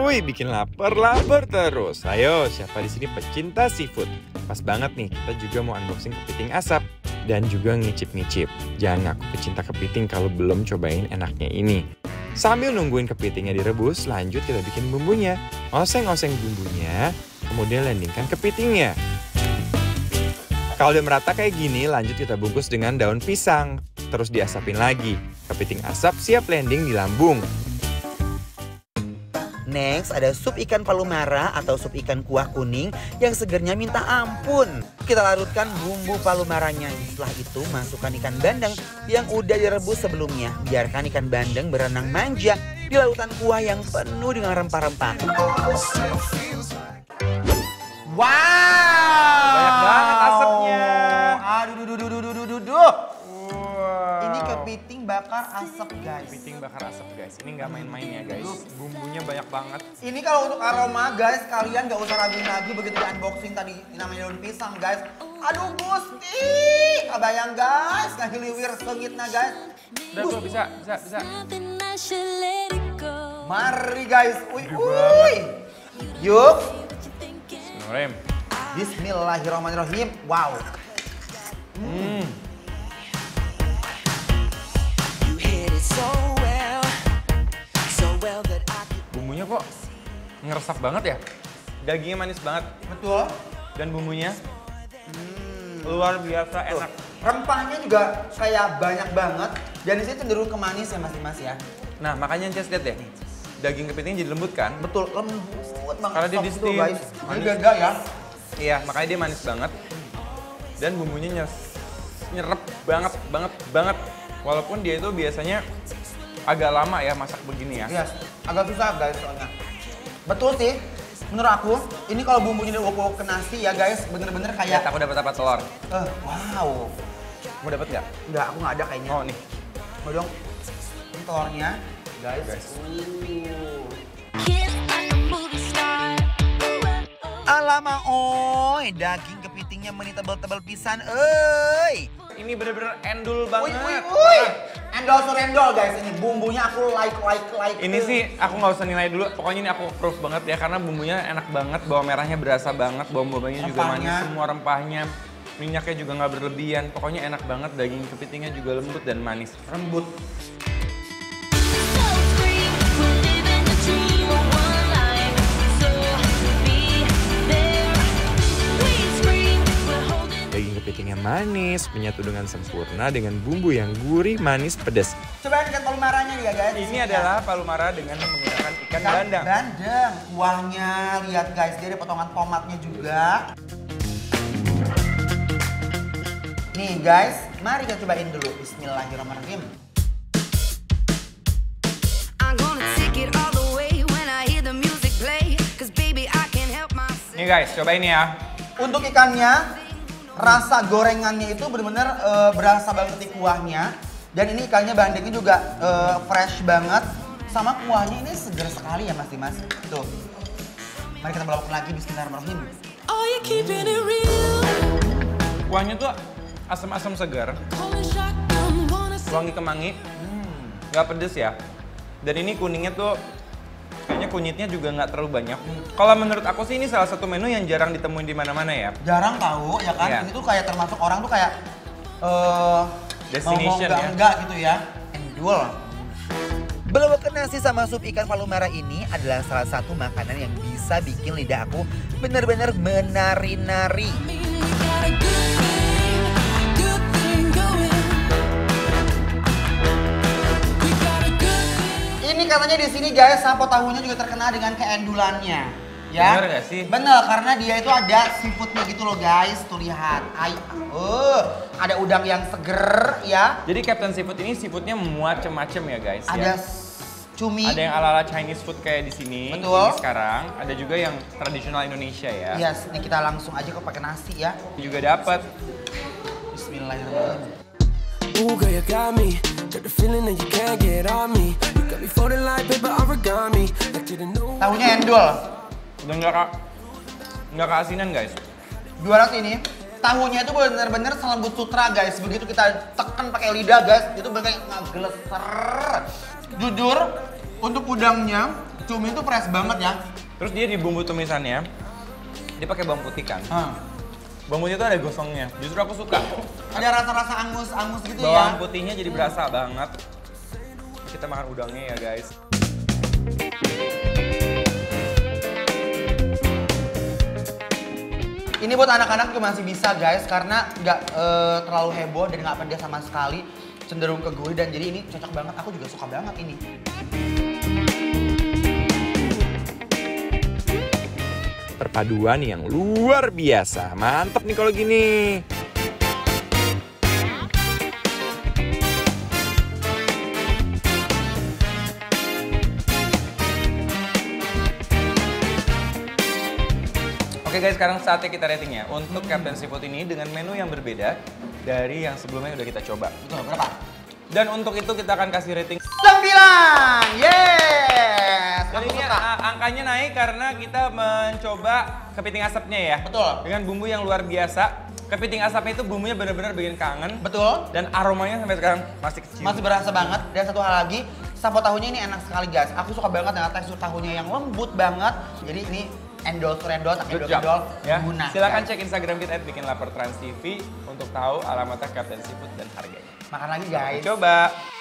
Wih, bikin lapar terus. Ayo, siapa di sini pecinta seafood? Pas banget nih, kita juga mau unboxing kepiting asap dan juga ngicip-ngicip. Jangan ngaku pecinta kepiting kalau belum cobain enaknya ini. Sambil nungguin kepitingnya direbus, lanjut kita bikin bumbunya. Oseng-oseng bumbunya, kemudian landingkan kepitingnya. Kalau udah merata kayak gini, lanjut kita bungkus dengan daun pisang. Terus diasapin lagi. Kepiting asap siap landing di lambung. Next, ada sup ikan palumara atau sup ikan kuah kuning yang segernya minta ampun. Kita larutkan bumbu palumaranya. Setelah itu, masukkan ikan bandeng yang udah direbus sebelumnya. Biarkan ikan bandeng berenang manja di lautan kuah yang penuh dengan rempah-rempah. Wow! Banyak banget asapnya. Aduh. Ini kepiting bakar asap, guys. Kepiting bakar asap, guys. Ini nggak main-main ya, guys. Bumbunya banyak banget. Ini kalau untuk aroma, guys, kalian nggak usah raguin lagi begitu di unboxing tadi namanya daun pisang, guys. Aduh, Gusti, kebayang, guys, ngahiliwir sengitnya, guys. Udah tuh, bisa. Mari, guys. Uy. Yuk. Bismillahirrahmanirrahim. Bismillahirrahmanirrahim. Wow. Bumbunya kok ngeresap banget ya. Dagingnya manis banget. Betul. Dan bumbunya luar biasa enak. Rempahnya juga kayak banyak banget. Dan di sini cenderung ke manis ya, Mas ya. Nah, makanya Ces lihat deh. Daging kepitingnya jadi lembut kan? Betul, lembut banget. Karena dia Soft di tuh, steam. guys. Ini Manis. beda ya. Iya, makanya dia manis banget. Dan bumbunya nyerep banget. Walaupun dia itu biasanya agak lama ya masak begini ya. Iya, agak susah, guys, soalnya. Betul sih. Menurut aku, ini kalau bumbunya diukur ke nasi ya, guys, bener-bener kayak... Lihat aku dapat apa telur. Wow. Mau dapat nggak? Enggak, aku nggak ada kayaknya. Oh nih. Mau dong. Ini telurnya, guys. Alamak, oi, daging kepitingnya meni tebal-tebal pisan, oi. Ini bener-bener endul banget. Wih. Endol surendol, guys, ini bumbunya aku like. Ini sih aku nggak usah nilai dulu. Pokoknya ini aku approve banget ya karena bumbunya enak banget, bawang merahnya berasa banget, bawang bombay juga manis, semua rempahnya. Minyaknya juga nggak berlebihan. Pokoknya enak banget, daging kepitingnya juga lembut dan manis. Rembut. Daging kepitingnya manis, menyatu dengan sempurna dengan bumbu yang gurih, manis, pedas. Coba ikan palumaranya nih ya, guys. Ini adalah palumara dengan menggunakan ikan bandeng. Bandeng. Kuahnya, lihat guys, dia ada potongan tomatnya juga. Nih guys, mari kita cobain dulu. Bismillahirrahmanirrahim. Nih guys, cobain ya. Untuk ikannya, rasa gorengannya itu benar-benar berasa banget di kuahnya. Dan ini ikannya bandengnya juga fresh banget. Sama kuahnya ini segar sekali ya, Mas Dimas. Tuh. Mari kita melakukan lagi. Bismillahirrahmanirrahim. Kuahnya tuh asam-asam segar, wangi kemangi, nggak pedes ya. Dan ini kuningnya tuh kayaknya kunyitnya juga nggak terlalu banyak. Kalau menurut aku sih ini salah satu menu yang jarang ditemuin di mana-mana ya. Jarang tahu ya kan? Iya. Ini tuh kayak termasuk orang tuh kayak Destination ya. enggak gitu ya. Endul. Belawak nasi sama sup ikan palumara ini adalah salah satu makanan yang bisa bikin lidah aku benar-benar menari-nari. Ini katanya di sini guys, sampo tahunya juga terkenal dengan keendulannya. Ya? Bener gak sih? Bener, karena dia itu ada seafoodnya gitu loh guys. Tuh lihat, ada udang yang seger ya. Jadi Captain Seafood ini seafoodnya macem-macem ya guys. Ada ya. cumi. Ada yang ala-ala Chinese food kayak di sini. Betul. Ini sekarang. Ada juga yang tradisional Indonesia ya. Yes, ini kita langsung aja ke pakai nasi ya. Ini juga dapat. Bismillahirrahmanirrahim. Ooh, girl, you got me. Got the feeling that you can't get on me. You got me folding like paper origami. Like you didn't know. Tahunya endul. Udah nggak keasinan guys. Juara ini tahunya itu bener-bener selembut sutra guys. Begitu kita tekan pakai lidah guys, itu bener ngegeleser. Jujur, untuk udangnya Cumi itu fresh banget ya. Terus dia di bumbu tumisannya, dia pakai bawang putih kan. Bawang putih itu ada gosongnya, justru aku suka. Ada rasa-rasa angus-angus gitu ya. Bawang putihnya jadi berasa banget. Kita makan udangnya ya guys. Ini buat anak-anak juga masih bisa guys, karena nggak terlalu heboh dan nggak pedas sama sekali. Cenderung ke gurih dan jadi ini cocok banget, aku juga suka banget ini. Perpaduan yang luar biasa, mantep nih kalau gini. Oke guys, sekarang saatnya kita ratingnya. Untuk Captain Seafood ini dengan menu yang berbeda dari yang sebelumnya udah kita coba. Betul, berapa? Dan untuk itu kita akan kasih rating 9! Yes! Dan ini angkanya naik karena kita mencoba kepiting asapnya ya. Betul. Dengan bumbu yang luar biasa. Kepiting asapnya itu bumbunya benar-benar bikin kangen. Betul. Dan aromanya sampai sekarang masih kecil. Masih berasa banget. Dan satu hal lagi, sampo tahunya ini enak sekali guys. Aku suka banget dengan tekstur tahunya yang lembut banget. Jadi ini endol ya. guna. Silakan cek Instagram kita @bikinlapertransTV untuk tahu alamatnya Captain Seafood dan harganya. Makan lagi guys. Coba.